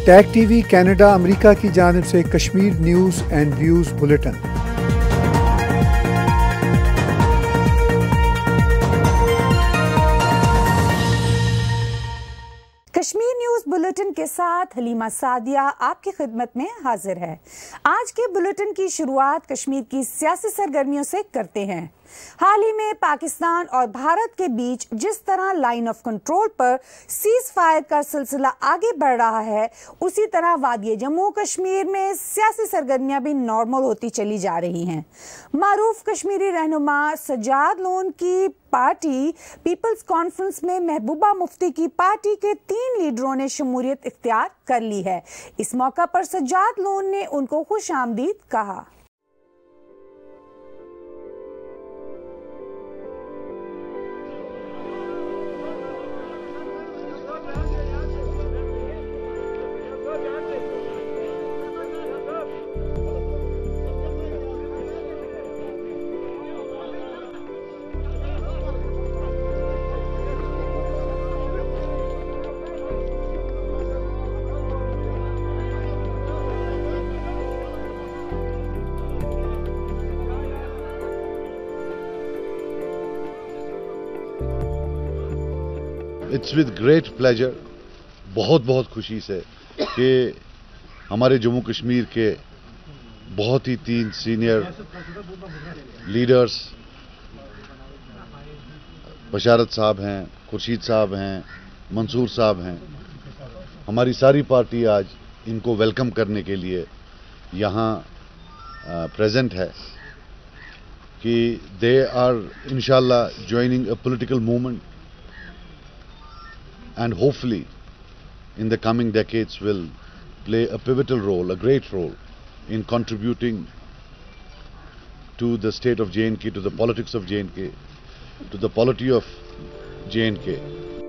Tag TV Canada America की जानिब से Kashmir news and views bulletin. Kashmir news bulletin के साथ हलीमा सादिया आपकी खिदमत में हाजिर है। आज के बुलेटिन की शुरुआत कश्मीर की सियासी सरगर्मियों से करते हैं। हाल ही में पाकिस्तान और भारत के बीच जिस तरह लाइन ऑफ कंट्रोल पर सीज फायर का सिलसिला आगे बढ़ रहा है, उसी तरह वादी जम्मू कश्मीर में सियासी सरगर्मियां भी नॉर्मल होती चली जा रही हैं। मारूफ कश्मीरी रहनुमा सज्जाद लोन की पार्टी पीपल्स कॉन्फ्रेंस में महबूबा मुफ्ती की पार्टी के 3 लीडरों ने शमूलियत इख्तियार कर ली है। इस मौका पर सज्जाद लोन ने उनको खुशामदीद कहा। इट्स विद ग्रेट प्लेजर, बहुत बहुत खुशी से कि हमारे जम्मू कश्मीर के बहुत ही 3 सीनियर लीडर्स बशारत साहब हैं, खुर्शीद साहब हैं, मंसूर साहब हैं, हमारी सारी पार्टी आज इनको वेलकम करने के लिए यहाँ प्रेजेंट है कि दे आर इंशाल्लाह joining a political movement and hopefully in the coming decades will play a pivotal role, a great role in contributing to the state of J&K, to the politics of J&K, to the polity of J&K.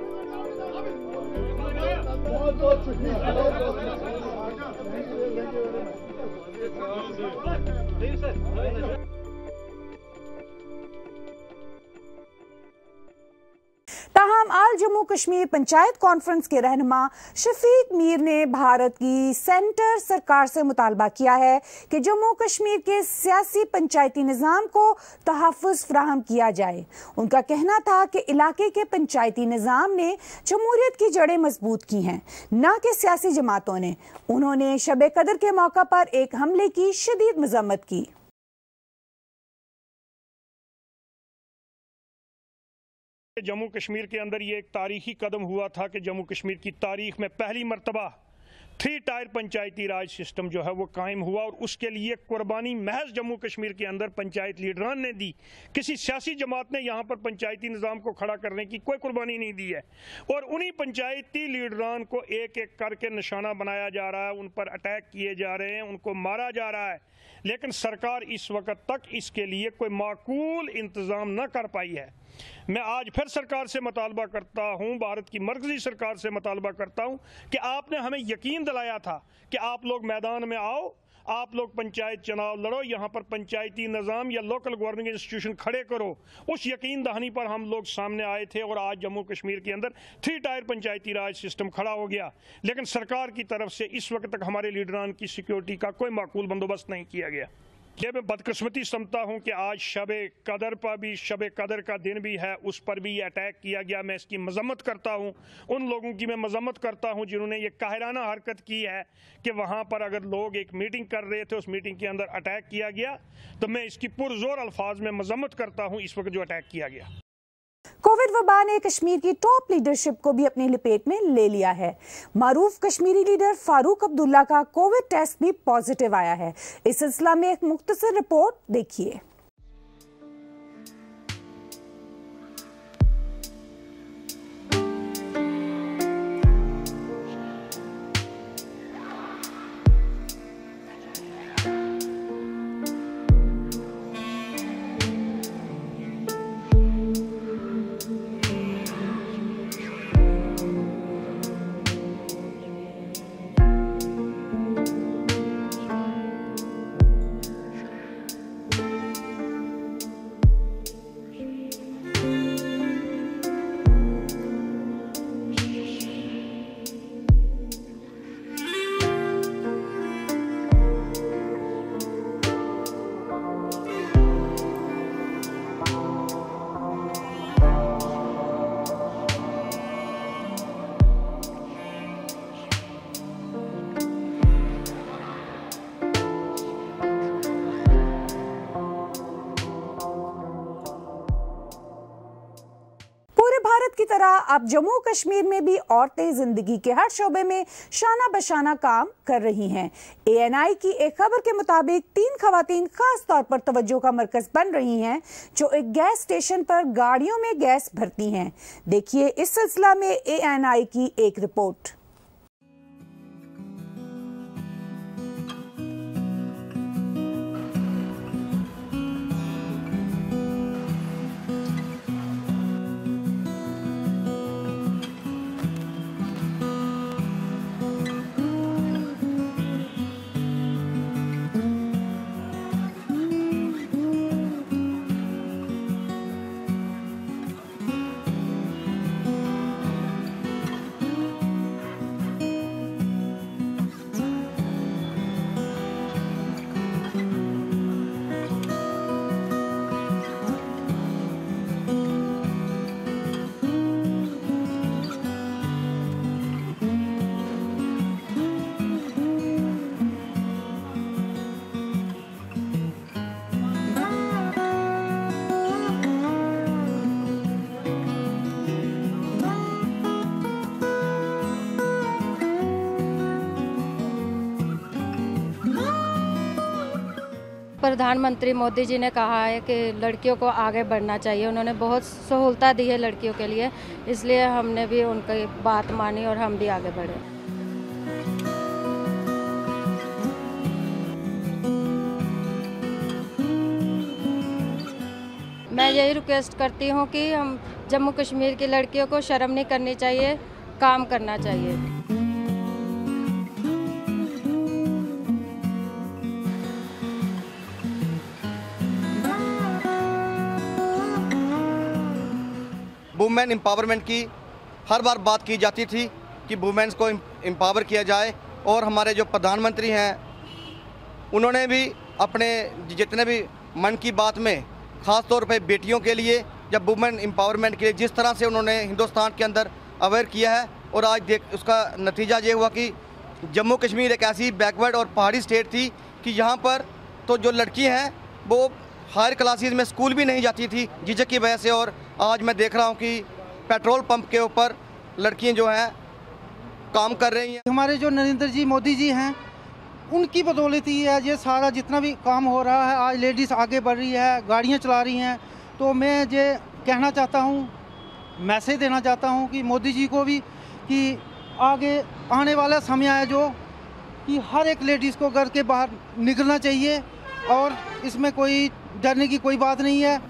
ताहम all Jammu Kashmir panchayat conference के रहनुमा शफीक मीर ने भारत की centre सरकार से मुतालबा किया है कि जम्मू कश्मीर के सियासी पंचायती निज़ाम को तहफ़्फ़ुज़ फराहम किया जाए। उनका कहना था कि इलाके के पंचायती निज़ाम ने जमहूरियत की जड़ें मजबूत की हैं, न कि सियासी जमातों ने। उन्होंने शब कदर के मौका पर एक हमले की शदीद मज़म्मत की। जम्मू कश्मीर के अंदर ये एक तारीखी कदम हुआ था कि जम्मू कश्मीर की तारीख में पहली मरतबा 3 टायर पंचायती राज सिस्टम जो है वो कायम हुआ और उसके लिए कुर्बानी महज जम्मू कश्मीर के अंदर पंचायत लीडरान ने दी। किसी सियासी जमात ने यहाँ पर पंचायती निज़ाम को खड़ा करने की कोई कुर्बानी नहीं दी है और उन्हीं पंचायती लीडरान को एक एक करके निशाना बनाया जा रहा है, उन पर अटैक किए जा रहे हैं, उनको मारा जा रहा है। लेकिन सरकार इस वक्त तक इसके लिए कोई माकूल इंतज़ाम न कर पाई है। मैं आज फिर सरकार से मुतालबा करता हूं, भारत की मरकजी सरकार से मुतालबा करता हूं कि आपने हमें यकीन दिलाया था कि आप लोग मैदान में आओ, आप लोग पंचायत चुनाव लड़ो, यहाँ पर पंचायती निज़ाम या लोकल गवर्निंग इंस्टीट्यूशन खड़े करो। उस यकीन दहानी पर हम लोग सामने आए थे और आज जम्मू कश्मीर के अंदर 3 टायर पंचायती राज सिस्टम खड़ा हो गया। लेकिन सरकार की तरफ से इस वक्त तक हमारे लीडरान की सिक्योरिटी का कोई माकूल बंदोबस्त नहीं किया गया। ये मैं बदकिस्मती समझता हूँ कि आज शब कदर पर भी, शब कदर का दिन भी है, उस पर भी ये अटैक किया गया। मैं इसकी मजम्मत करता हूँ, उन लोगों की मैं मजम्मत करता हूँ जिन्होंने ये काहिराना हरकत की है कि वहाँ पर अगर लोग एक मीटिंग कर रहे थे, उस मीटिंग के अंदर अटैक किया गया। तो मैं इसकी पुरजोर अल्फाज में मजम्मत करता हूँ इस वक्त जो अटैक किया गया। कोविड वबा ने कश्मीर की टॉप लीडरशिप को भी अपनी लपेट में ले लिया है। मारूफ कश्मीरी लीडर फारूक अब्दुल्ला का कोविड टेस्ट भी पॉजिटिव आया है। इस सिलसिला में एक मुख्तसर रिपोर्ट देखिए। अब जम्मू कश्मीर में भी औरतें जिंदगी के हर शोबे में शाना बशाना काम कर रही हैं। ANI की एक खबर के मुताबिक 3 खवातीन खास तौर पर तवज्जो का मरकज बन रही हैं, जो एक गैस स्टेशन पर गाड़ियों में गैस भरती हैं। देखिए इस सिलसिला में ANI की एक रिपोर्ट। प्रधानमंत्री मोदी जी ने कहा है कि लड़कियों को आगे बढ़ना चाहिए। उन्होंने बहुत सहूलता दी है लड़कियों के लिए, इसलिए हमने भी उनकी बात मानी और हम भी आगे बढ़े। मैं यही रिक्वेस्ट करती हूँ कि हम जम्मू कश्मीर की लड़कियों को शर्म नहीं करनी चाहिए, काम करना चाहिए। वुमेन एम्पावरमेंट की हर बार बात की जाती थी कि वुमेन्स को एम्पावर किया जाए, और हमारे जो प्रधानमंत्री हैं उन्होंने भी अपने जितने भी मन की बात में ख़ास तौर पे बेटियों के लिए, जब वुमेन एम्पावरमेंट के लिए जिस तरह से उन्होंने हिंदुस्तान के अंदर अवेयर किया है, और आज देख उसका नतीजा ये हुआ कि जम्मू कश्मीर एक ऐसी बैकवर्ड और पहाड़ी स्टेट थी कि यहाँ पर तो जो लड़की हैं वो हायर क्लासेस में स्कूल भी नहीं जाती थी झिझक की वजह से, और आज मैं देख रहा हूँ कि पेट्रोल पंप के ऊपर लड़कियाँ जो हैं काम कर रही हैं। हमारे जो नरेंद्र जी मोदी जी हैं उनकी बदौलत ही है ये सारा जितना भी काम हो रहा है। आज लेडीज़ आगे बढ़ रही है, गाड़ियाँ चला रही हैं। तो मैं ये कहना चाहता हूँ, मैसेज देना चाहता हूँ कि मोदी जी को भी कि आगे आने वाला समय है जो कि हर एक लेडीज़ को घर के बाहर निकलना चाहिए, और इसमें कोई डरने की कोई बात नहीं है।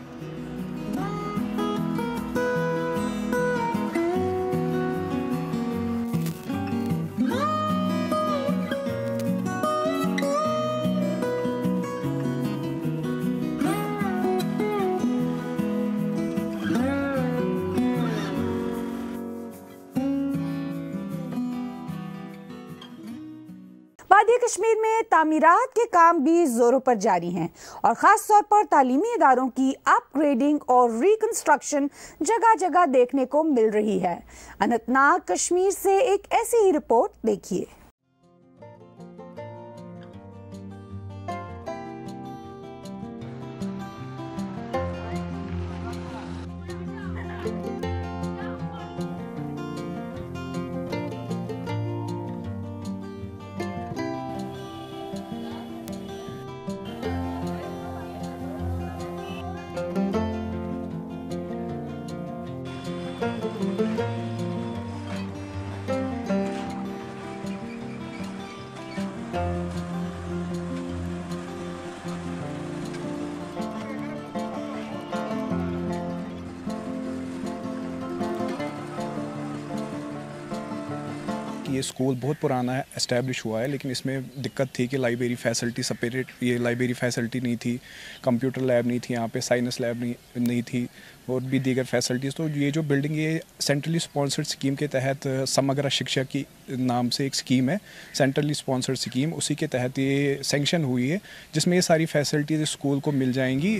वादी कश्मीर में तामीरात के काम भी जोरों पर जारी हैं और खास तौर पर तालीमी इदारों की अपग्रेडिंग और रिकंस्ट्रक्शन जगह जगह देखने को मिल रही है। अनंतनाग कश्मीर से एक ऐसी ही रिपोर्ट देखिए। ये स्कूल बहुत पुराना है, एस्टैब्लिश हुआ है, लेकिन इसमें दिक्कत थी कि लाइब्रेरी फैसिलिटी सेपरेट, ये लाइब्रेरी फैसिलिटी नहीं थी, कंप्यूटर लैब नहीं थी, यहाँ पे साइंस लैब नहीं थी और भी दीगर फैसिलिटीज़। तो ये जो बिल्डिंग ये सेंट्रली स्पॉन्सर्ड स्कीम के तहत समग्र शिक्षा की नाम से एक स्कीम है, सेंट्रली स्पॉन्सर्ड स्कीम, उसी के तहत ये सैंक्शन हुई है, जिसमें ये सारी फैसिलिटीज़ स्कूल को मिल जाएंगी।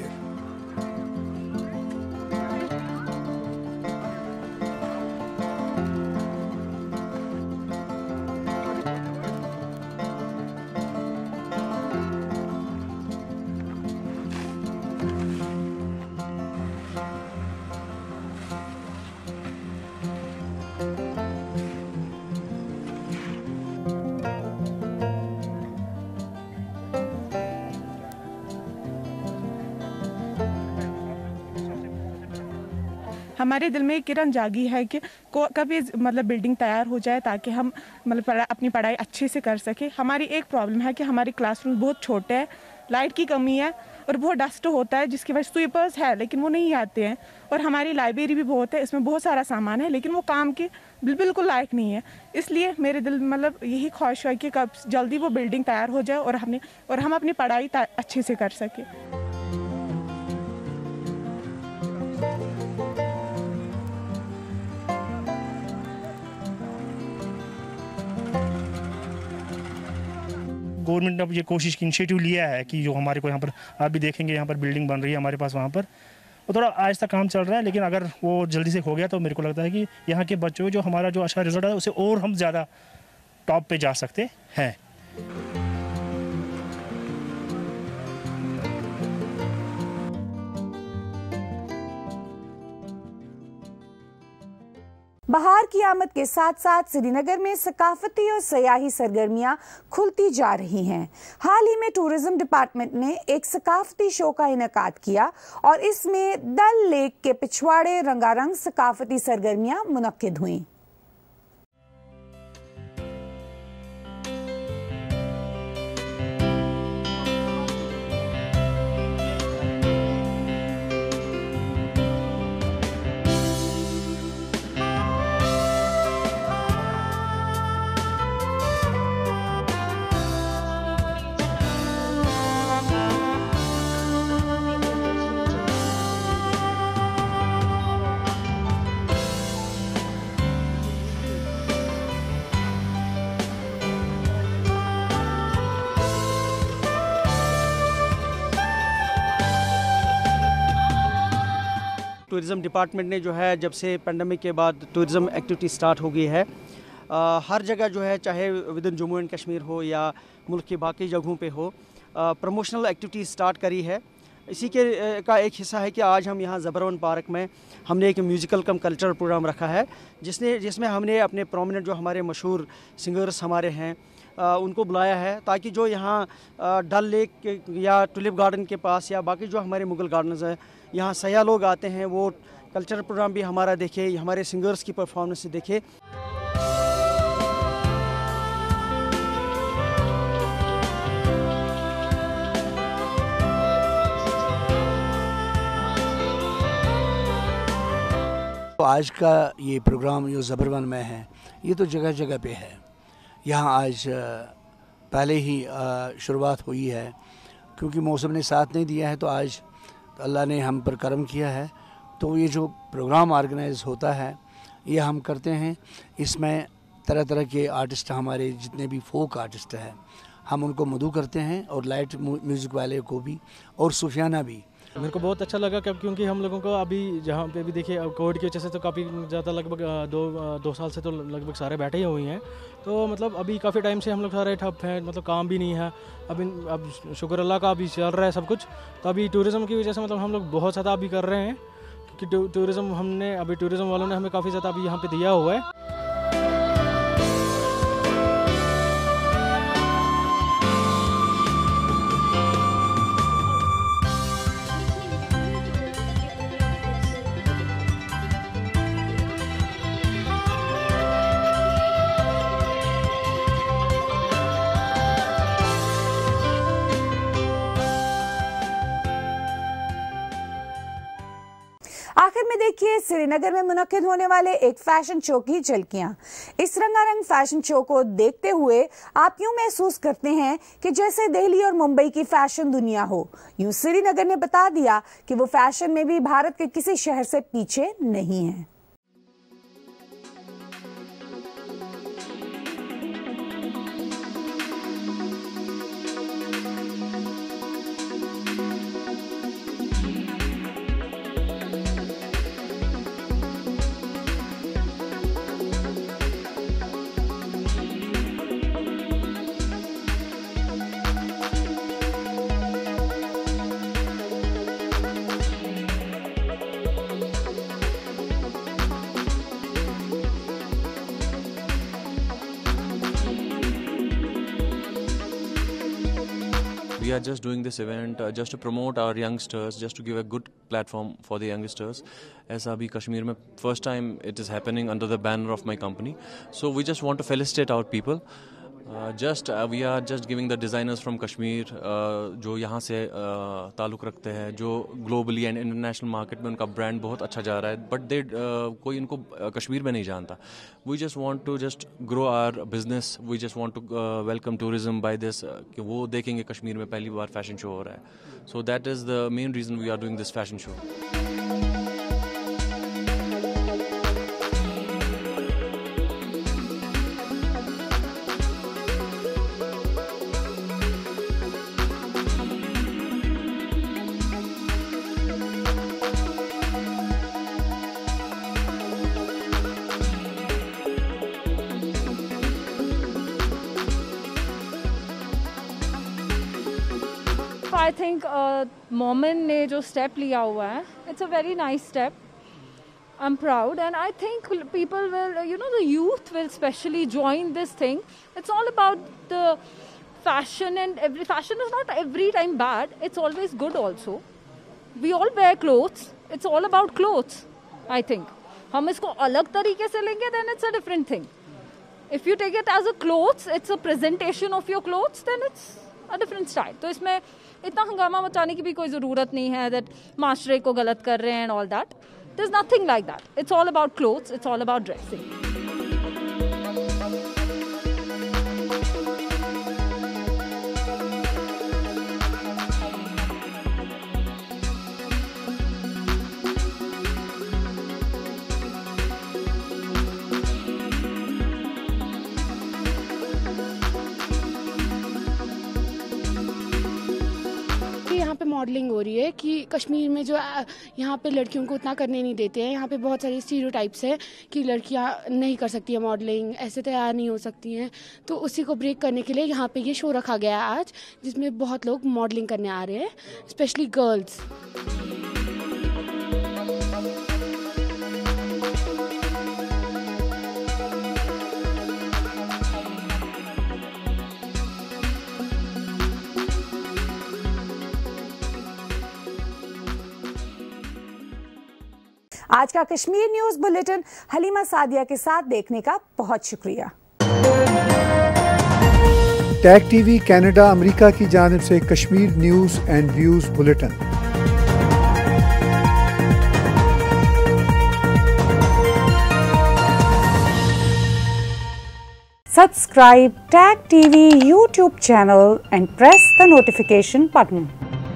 हमारे दिल में एक किरण जागी है कि कभी मतलब बिल्डिंग तैयार हो जाए ताकि हम मतलब अपनी पढ़ाई अच्छे से कर सके। हमारी एक प्रॉब्लम है कि हमारे क्लासरूम बहुत छोटे हैं, लाइट की कमी है और बहुत डस्ट होता है, जिसकी वजह से स्वीपर्स है लेकिन वो नहीं आते हैं। और हमारी लाइब्रेरी भी बहुत है, इसमें बहुत सारा सामान है लेकिन वो काम के बिल्कुल लायक नहीं है। इसलिए मेरे दिल मतलब यही ख्वाहिश है कि कब जल्दी वो बिल्डिंग तैयार हो जाए और हम अपनी पढ़ाई अच्छे से कर सकें। गवर्नमेंट ने अब ये कोशिश की, इनिशिएटिव लिया है कि जो हमारे को यहाँ पर आप भी देखेंगे यहाँ पर बिल्डिंग बन रही है हमारे पास, वहाँ पर वो थोड़ा आहिस्ता काम चल रहा है, लेकिन अगर वो जल्दी से हो गया तो मेरे को लगता है कि यहाँ के बच्चों जो हमारा जो अच्छा रिजल्ट है उसे और हम ज़्यादा टॉप पे जा सकते हैं। बहार की आमद के साथ साथ श्रीनगर में सकाफती और सयाही सरगर्मियां खुलती जा रही हैं। हाल ही में टूरिज्म डिपार्टमेंट ने एक सकाफती शो का इनेकाद किया और इसमें डल लेक के पिछवाड़े रंगारंग सकाफती सरगर्मियां मुनक्किद हुईं। टूरिज़म डिपार्टमेंट ने जो है जब से पेंडेमिक के बाद टूरिज़म एक्टिविटी स्टार्ट हो गई है, हर जगह जो है चाहे within Jammu and Kashmir हो या मुल्क की बाकी जगहों पे हो, प्रमोशनल एक्टिविटी स्टार्ट करी है। इसी के का एक हिस्सा है कि आज हम यहाँ ज़बरवन पार्क में हमने एक म्यूज़िकल कम कल्चरल प्रोग्राम रखा है जिसमें हमने अपने प्रोमिनेंट जो हमारे मशहूर सिंगर्स हमारे हैं उनको बुलाया है, ताकि जो यहाँ डल लेक या टुलिप गार्डन के पास या बाकी जो हमारे मुगल गार्डन्स हैं यहाँ सयाह लोग आते हैं, वो कल्चरल प्रोग्राम भी हमारा देखे, हमारे सिंगर्स की परफॉर्मेंस देखे। तो आज का ये प्रोग्राम जो ज़बरवन में है ये तो जगह जगह पे है। यहाँ आज पहले ही शुरुआत हुई है, क्योंकि मौसम ने साथ नहीं दिया है, तो आज अल्लाह ने हम पर करम किया है। तो ये जो प्रोग्राम ऑर्गेनाइज होता है ये हम करते हैं, इसमें तरह तरह के आर्टिस्ट हमारे जितने भी फोक आर्टिस्ट हैं हम उनको मदऊ करते हैं, और लाइट म्यूज़िक वाले को भी और सूफियाना भी। मेरे को बहुत अच्छा लगा क्योंकि हम लोगों को अभी जहाँ पे भी देखिए कोविड की वजह से तो काफ़ी ज़्यादा लगभग दो साल से तो लगभग सारे बैठे ही हुए हैं। तो मतलब अभी काफ़ी टाइम से हम लोग सारे ठप हैं, मतलब काम भी नहीं है। अब शुक्र अल्लाह का अभी चल रहा है सब कुछ। तो अभी टूरिज़्म की वजह से मतलब हम लोग बहुत ज़्यादा अभी कर रहे हैं, क्योंकि टूरिज़्म वालों ने हमें काफ़ी ज़्यादा अभी यहाँ पर दिया हुआ है। आखिर में देखिए श्रीनगर में मुनक्किद होने वाले एक फैशन शो की झलकियां। इस रंगारंग फैशन शो को देखते हुए आप यूं महसूस करते हैं कि जैसे दिल्ली और मुंबई की फैशन दुनिया हो। यूं श्रीनगर ने बता दिया कि वो फैशन में भी भारत के किसी शहर से पीछे नहीं है। we are just doing this event just to promote our youngsters, just to give a good platform for the youngsters. ऐसा अभी कश्मीर में first time it is happening under the banner of my company. So we just want to felicitate our people. We are just giving the designers from Kashmir जो यहाँ से ताल्लुक़ रखते हैं, जो globally and international market में उनका brand बहुत अच्छा जा रहा है, but कोई इनको कश्मीर में नहीं जानता. We just want to just grow our business. We just want to welcome tourism by this कि वो देखेंगे कश्मीर में पहली बार fashion show हो रहा है. So that is the main reason we are doing this fashion show. I think मोमिन ने जो स्टेप लिया हुआ है, it's a very nice step. I'm proud, and I think people will, the youth will especially join this thing. It's all about the fashion, and fashion is not every time bad. It's always good also. We all wear clothes. It's all about clothes, I think. हम इसको अलग तरीके से लेंगे, then it's a different thing. If you take it as a clothes, it's a presentation of your clothes, then it's a different style. तो इसमें इतना हंगामा मचाने की भी कोई ज़रूरत नहीं है that माशरे को गलत कर रहे हैं and all that. There's nothing like that. It's all about clothes. It's all about dressing. यहाँ पे मॉडलिंग हो रही है कि कश्मीर में जो यहाँ पे लड़कियों को उतना करने नहीं देते हैं. यहाँ पे बहुत सारे स्टीरियोटाइप्स हैं कि लड़कियाँ नहीं कर सकती हैं मॉडलिंग, ऐसे तैयार नहीं हो सकती हैं. तो उसी को ब्रेक करने के लिए यहाँ पे ये शो रखा गया है आज, जिसमें बहुत लोग मॉडलिंग करने आ रहे हैं, स्पेशली गर्ल्स. आज का कश्मीर न्यूज बुलेटिन हलीमा सादिया के साथ देखने का बहुत शुक्रिया. टैग टीवी कनाडा अमेरिका की जानिब से Kashmir news and views bulletin. Subscribe Tag TV YouTube channel and press the notification button.